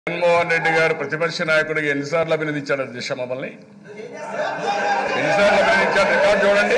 Mohan Reddy గారు ప్రతిపక్ష నాయకుడికి ఎన్నిసార్లు అభినందించాడు దిశ మమ్మల్ని ఎన్నిసార్లు అభినందించాడు రికార్డు చూడండి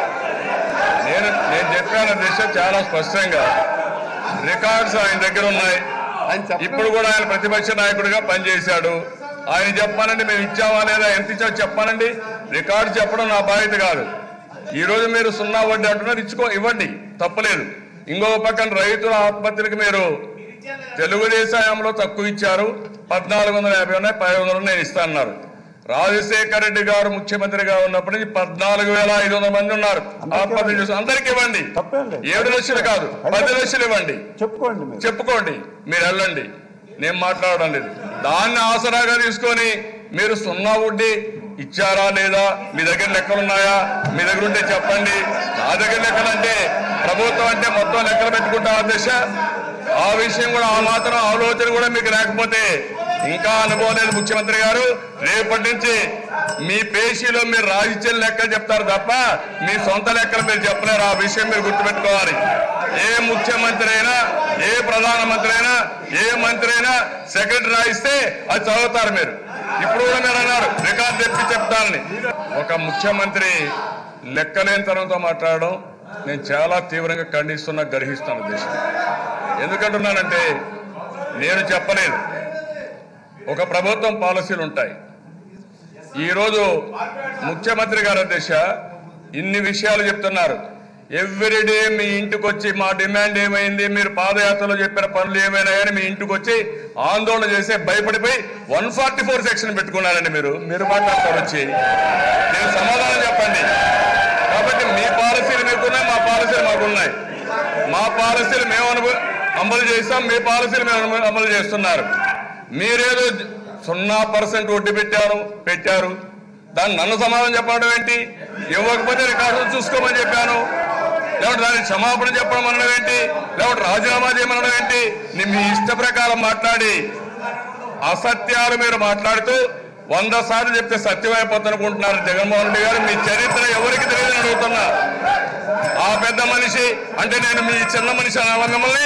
నేను చెప్పాను దిశ చాలా స్పష్టంగా రికార్డ్స్ ఆయన దగ్గర ఉన్నాయి ఇప్పుడు కూడా ఆయన ప్రతిపక్ష నాయకుడిగా పనిచేశాడు ఆయన చెప్పానండి మేము ఇచ్చామా లేదా ఎంత ఇచ్చామో చెప్పానండి రికార్డు చెప్పడం నా బాధ్యత కాదు ఈ రోజు మీరు సున్నా వడ్డీ అంటున్నారు ఇవ్వండి తప్పలేదు ఇంకో పక్కన రైతుల ఆత్మహత్యలకు మీరు తెలుగుదేశంలో తక్కువ ఇచ్చారు 1450 ఉన్నాయి 1500 నేను ఇస్తానన్నారు రాజశేఖర రెడ్డి గారు ముఖ్యమంత్రిగా ఉన్నప్పటి నుంచి 14,500 మంది ఉన్నారు ఆత్మహత్య చేసి అందరికి ఇవ్వండి 7 లక్షలు కాదు 10 లక్షలు ఇవ్వండి చెప్పుకోండి మీరు వెళ్ళండి నేను మాట్లాడడం లేదు దాన్ని ఆసరాగా తీసుకొని మీరు సున్నా వడ్డీ ఇచ్చారా లేదా మీ దగ్గర లెక్కలు ఉన్నాయా మీ దగ్గర ఉంటే చెప్పండి నా దగ్గర లెక్కలంటే ప్రభుత్వం అంటే మొత్తం లెక్కలు పెట్టుకుంటా దిశ ఆ విషయం కూడా ఆ మాత్రం ఆలోచన కూడా మీకు లేకపోతే ఇంకా అనుభవం లేదు ముఖ్యమంత్రి గారు రేపటి నుంచి మీ పేషీలో మీరు రాజకీయ లెక్కలు చెప్తారు తప్ప మీ సొంత లెక్కలు మీరు చెప్పలేరు ఆ విషయం మీరు గుర్తుపెట్టుకోవాలి ఏ ముఖ్యమంత్రి అయినా ఏ ప్రధానమంత్రి అయినా ఏ మంత్రి అయినా సెక్రటరీ రాయిస్తే అది చదువుతారు మీరు ఇప్పుడు కూడా మీరు అన్నారు రికార్డు తెప్పి చెప్తానని ఒక ముఖ్యమంత్రి లెక్కలేని తరంతో మాట్లాడడం నేను చాలా తీవ్రంగా ఖండిస్తున్నా గర్హిస్తున్నాను దేశం ఎందుకంటున్నానంటే నేను చెప్పలేదు ఒక ప్రభుత్వం పాలసీలు ఉంటాయి ఈరోజు ముఖ్యమంత్రి గారి దిశ ఇన్ని విషయాలు చెప్తున్నారు ఎవ్రీడే మీ ఇంటికి వచ్చి మా డిమాండ్ ఏమైంది మీరు పాదయాత్రలో చెప్పిన పనులు ఏమైనా కానీ మీ ఇంటికి వచ్చి ఆందోళన చేసే భయపడిపోయి 144 సెక్షన్ పెట్టుకున్నారండి మీరు మాట్లాడతారు వచ్చి నేను సమాధానం చెప్పండి కాబట్టి మీ పాలసీలు మీకున్నాయి మా పాలసీలు మాకున్నాయి మా పాలసీలు మేము అమలు చేస్తాం మీ పాలసీలు మేము అమలు చేస్తున్నారు మీరేదో 0% వడ్డీ పెట్టారు దాన్ని నన్ను సమాధానం చెప్పడం ఏంటి ఇవ్వకపోతే రికార్డులు చూసుకోమని చెప్పాను లేకపోతే దానికి క్షమాపణ చెప్పడం అనడం ఏంటి లేకపోతే రాజీనామా చేయమనడం ఏంటి మీ ఇష్ట ప్రకారం మాట్లాడి అసత్యాలు మీరు మాట్లాడుతూ 100 సార్లు చెప్తే సత్యమైపోతుందనుకుంటున్నారు జగన్మోహన్ రెడ్డి గారు మీ చరిత్ర ఎవరికి తెలియదని అడుగుతున్నా ఆ పెద్ద మనిషి అంటే నేను మీ చిన్న మనిషి అనాలా మిమ్మల్ని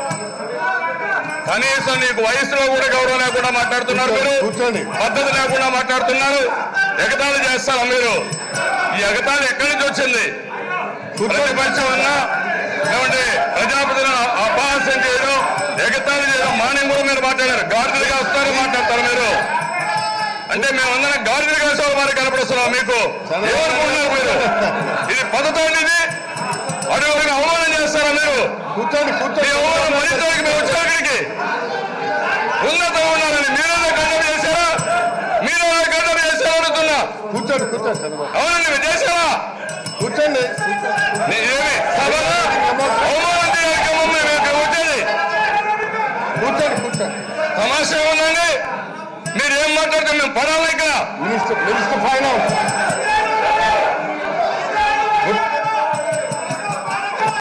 కనీసం నీకు వయసులో కూడా గౌరవం లేకుండా మాట్లాడుతున్నారు మీరు పద్ధతి లేకుండా మాట్లాడుతున్నారు ఎగతాళి చేస్తారా మీరు ఈ ఎగతాళి ఎక్కడి నుంచి వచ్చింది ప్రతిపక్షం అన్నా లేకుంటే ప్రజాప్రతినిధులను అపహాస్యం చేయడం ఎగతాళి చేయడం మాన్యం కూడా మీరు మాట్లాడారు గాడిదలుగా వస్తారు మాట్లాడతారు మీరు అంటే మేమందరం గాడిదలు కాసే వారు కనపడుస్తున్నాం మీకు ఏమనుకుంటున్నారు మీరు ఇది పద్ధతి అండి ఇది అడుగురికి అవమానం చేస్తారా మీరు మేము వచ్చేవారికి ఉన్నతం ఉన్నారని మీరేదో గడ్డం చేశారా మీరేదో గడ్డం చేశారా అడుగుతున్నా అవునండి మీరు చేశారా కూర్చోండి ఏమి అవమానం చేయడానికి వచ్చేది తమాషా ఉందండి మీరు ఏం మాట్లాడితే మేము పడాలి ఇక్కడ మినిస్టర్ ఫైన్